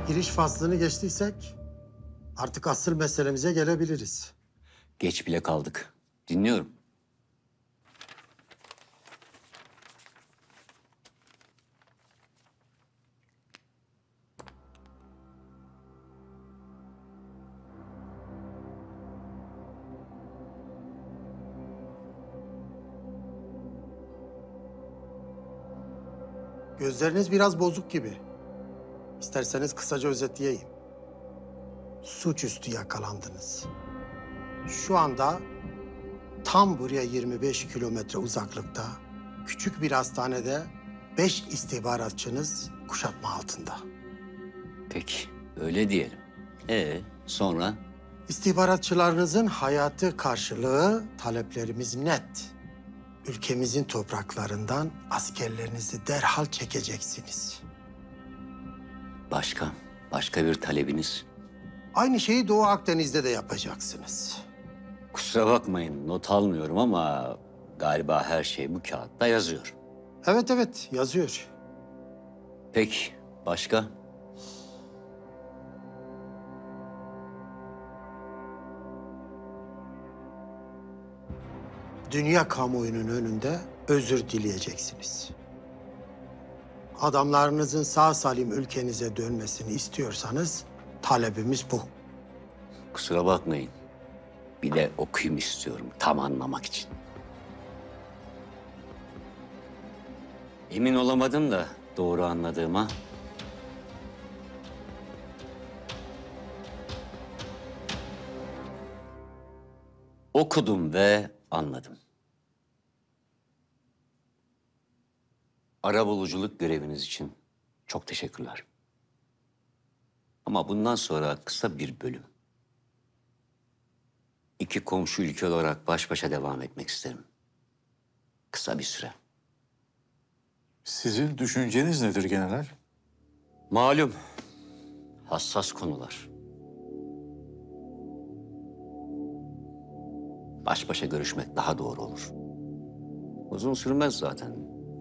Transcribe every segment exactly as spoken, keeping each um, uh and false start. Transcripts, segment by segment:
Giriş faslını geçtiysek artık asıl meselemize gelebiliriz. Geç bile kaldık. Dinliyorum. Gözleriniz biraz bozuk gibi. İsterseniz kısaca özetleyeyim. Suçüstü yakalandınız. Şu anda tam buraya yirmi beş kilometre uzaklıkta küçük bir hastanede beş istihbaratçınız kuşatma altında. Peki, öyle diyelim. Ee, sonra? İstihbaratçılarınızın hayatı karşılığı taleplerimiz net. Ülkemizin topraklarından askerlerinizi derhal çekeceksiniz. Başka, başka bir talebiniz? Aynı şeyi Doğu Akdeniz'de de yapacaksınız. Kusura bakmayın, not almıyorum ama galiba her şey bu kağıtta yazıyor. Evet evet yazıyor. Peki, başka? Dünya kamuoyunun önünde özür dileyeceksiniz. Adamlarınızın sağ salim ülkenize dönmesini istiyorsanız talebimiz bu. Kusura bakmayın. Bir de okuyayım istiyorum tam anlamak için. Emin olamadım da doğru anladığıma. Okudum ve anladım. Arabuluculuk göreviniz için çok teşekkürler. Ama bundan sonra kısa bir bölüm. İki komşu ülke olarak baş başa devam etmek isterim. Kısa bir süre. Sizin düşünceniz nedir general? Malum, hassas konular. Baş başa görüşmek daha doğru olur. Uzun sürmez zaten.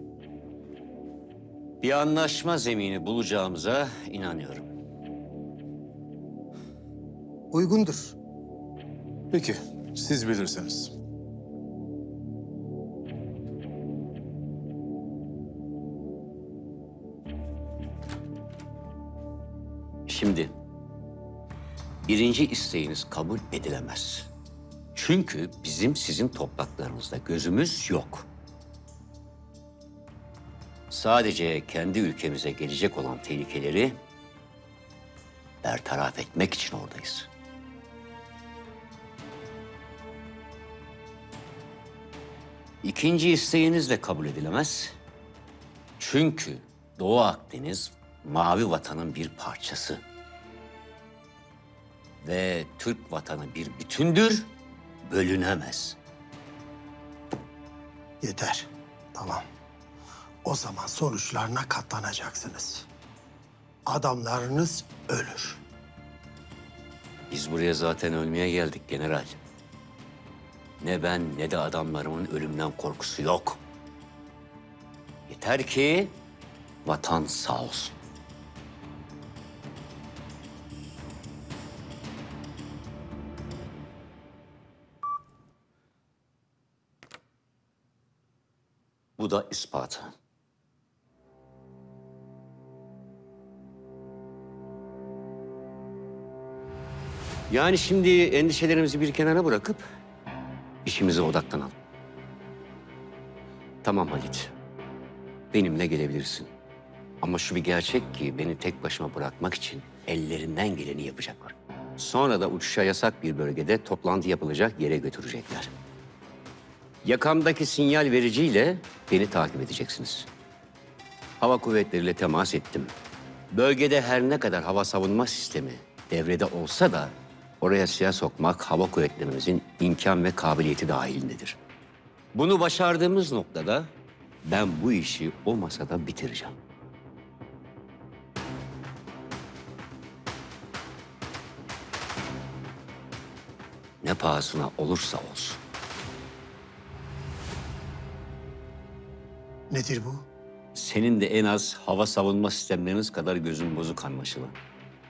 Bir anlaşma zemini bulacağımıza inanıyorum. Uygundur. Peki, siz bilirsiniz. Şimdi birinci isteğiniz kabul edilemez. Çünkü bizim sizin topraklarınızda gözümüz yok. Sadece kendi ülkemize gelecek olan tehlikeleri bertaraf etmek için oradayız. İkinci isteğiniz de kabul edilemez. Çünkü Doğu Akdeniz mavi vatanın bir parçası. Ve Türk vatanı bir bütündür, bölünemez. Yeter. Tamam. O zaman sonuçlarına katlanacaksınız. Adamlarınız ölür. Biz buraya zaten ölmeye geldik general. Ne ben ne de adamlarımın ölümden korkusu yok. Yeter ki vatan sağ olsun. Bu da ispatı. Yani şimdi endişelerimizi bir kenara bırakıp işimize odaklanalım. Tamam Halit. Benimle gelebilirsin. Ama şu bir gerçek ki beni tek başıma bırakmak için ellerinden geleni yapacaklar. Sonra da uçuşa yasak bir bölgede toplantı yapılacak yere götürecekler. Yakamdaki sinyal vericiyle beni takip edeceksiniz. Hava kuvvetleriyle temas ettim. Bölgede her ne kadar hava savunma sistemi devrede olsa da oraya silah sokmak hava kuvvetlerimizin imkan ve kabiliyeti dahilindedir. Bunu başardığımız noktada ben bu işi o masada bitireceğim. Ne pahasına olursa olsun. Nedir bu? Senin de en az hava savunma sistemleriniz kadar gözün bozuk anlaşılan.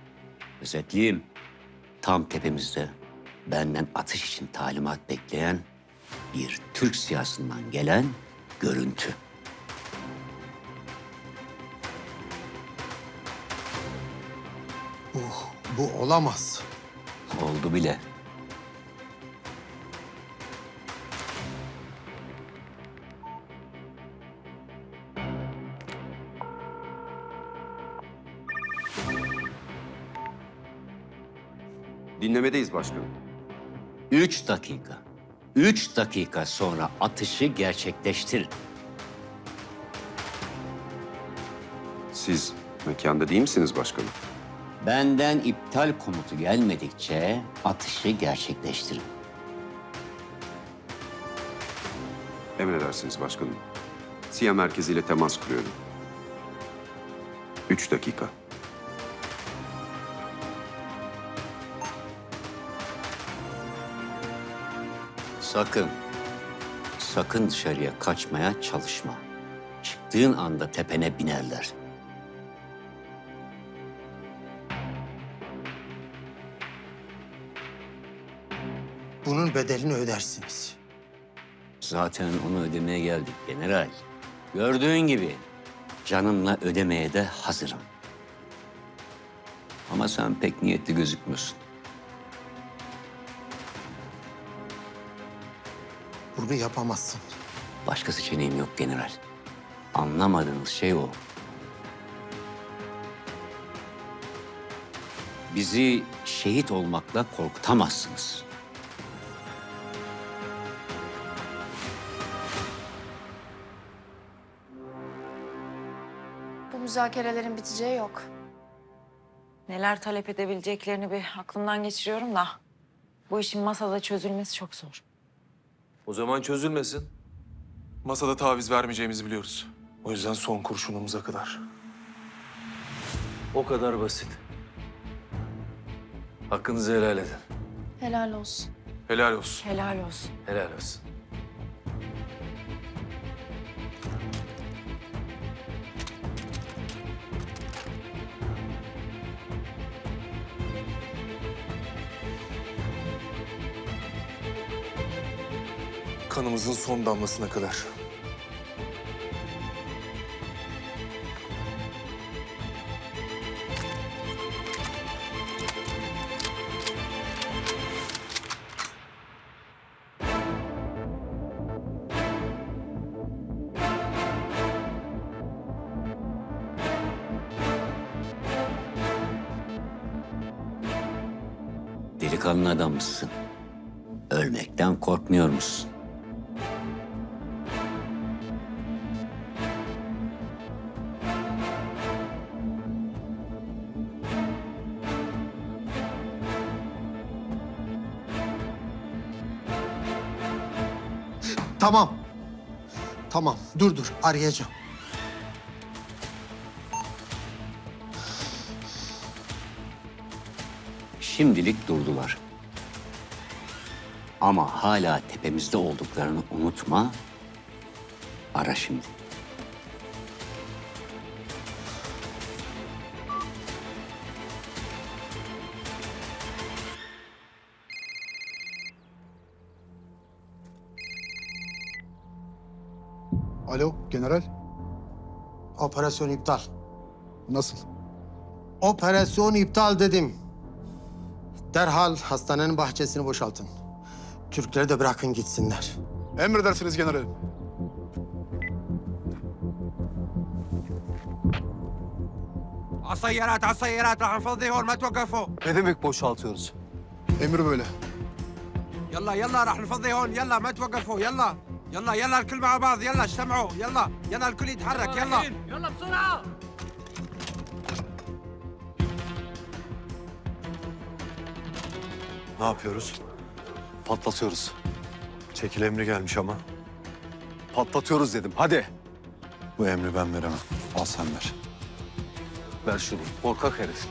Özetleyeyim. Tam tepemizde benden atış için talimat bekleyen bir Türk siyasından gelen görüntü. Bu, bu olamaz. Oldu bile. Dinlemedeyiz başkanım. Üç dakika. Üç dakika sonra atışı gerçekleştir. Siz mekanda değil misiniz başkanım? Benden iptal komutu gelmedikçe atışı gerçekleştirin. Emredersiniz başkanım. SİHA merkeziyle temas kuruyorum. Üç dakika. Sakın, sakın dışarıya kaçmaya çalışma. Çıktığın anda tepene binerler. Bunun bedelini ödersiniz. Zaten onu ödemeye geldik general. Gördüğün gibi canımla ödemeye de hazırım. Ama sen pek niyetli gözükmüyorsun. Bunu yapamazsın. Başka seçeneğim yok general. Anlamadığınız şey o. Bizi şehit olmakla korkutamazsınız. Bu müzakerelerin biteceği yok. Neler talep edebileceklerini bir aklımdan geçiriyorum da bu işin masada çözülmesi çok zor. O zaman çözülmesin. Masada taviz vermeyeceğimizi biliyoruz. O yüzden son kurşunumuza kadar. O kadar basit. Hakkınızı helal edin. Helal olsun. Helal olsun. Helal olsun. Helal olsun. Kanımızın son damlasına kadar. Delikanlı adammışsın. Ölmekten korkmuyor musun? Tamam. Tamam. Dur dur. Arayacağım. Şimdilik durdular. Ama hala tepemizde olduklarını unutma. Ara şimdi. Alo, general. Operasyon iptal. Nasıl? Operasyon iptal dedim. Derhal hastanenin bahçesini boşaltın. Türkleri de bırakın gitsinler. Emredersiniz generalim. عالسيارات عالسيارات راح نفضي هون ما توقفوا. Ne demek boşaltıyoruz? Emir böyle. يلا يلا راح نفضي هون يلا ما توقفوا يلا يلا يلا الكل مع بعض يلا اجتمعوا يلا يلا الكل يتحرك يلا يلا بسرعة. Ne yapıyoruz? Patlatıyoruz. Çekil emri gelmiş ama. Patlatıyoruz dedim. Hadi. Bu emri ben veremem. Al sen ver. Ver şunu. Korkak herif.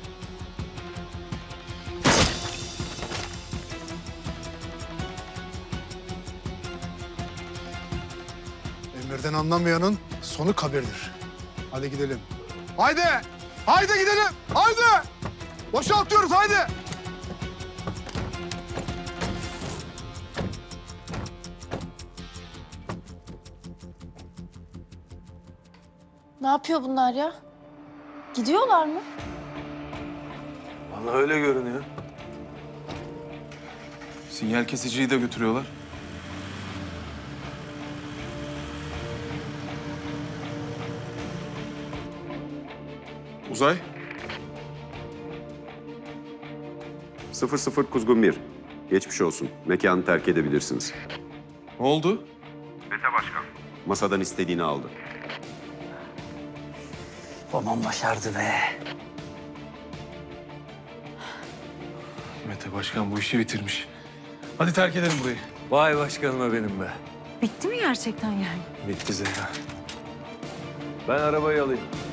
Emirden anlamayanın sonu kabirdir. Hadi gidelim. Haydi! Haydi gidelim! Haydi! Boşaltıyoruz haydi. Ne yapıyor bunlar ya? Gidiyorlar mı? Bana öyle görünüyor. Sinyal kesiciyi de götürüyorlar. Uzay. sıfır sıfır Kuzgun bir. Geçmiş olsun. Mekanı terk edebilirsiniz. Ne oldu? Masadan istediğini aldı. Babam başardı be. Mete Başkan bu işi bitirmiş. Hadi terk edelim burayı. Vay başkanıma benim be. Bitti mi gerçekten yani? Bitti Zehra. Ben arabayı alayım.